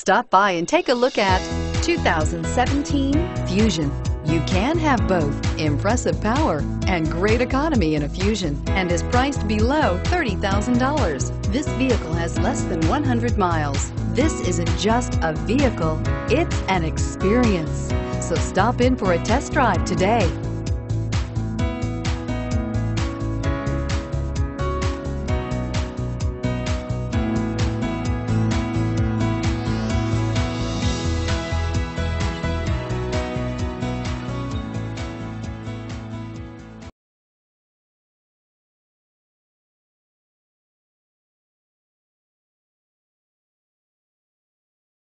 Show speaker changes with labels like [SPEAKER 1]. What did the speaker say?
[SPEAKER 1] Stop by and take a look at 2017 Fusion. You can have both impressive power and great economy in a Fusion, and is priced below $30,000. This vehicle has less than 100 miles. This isn't just a vehicle, it's an experience. So stop in for a test drive today.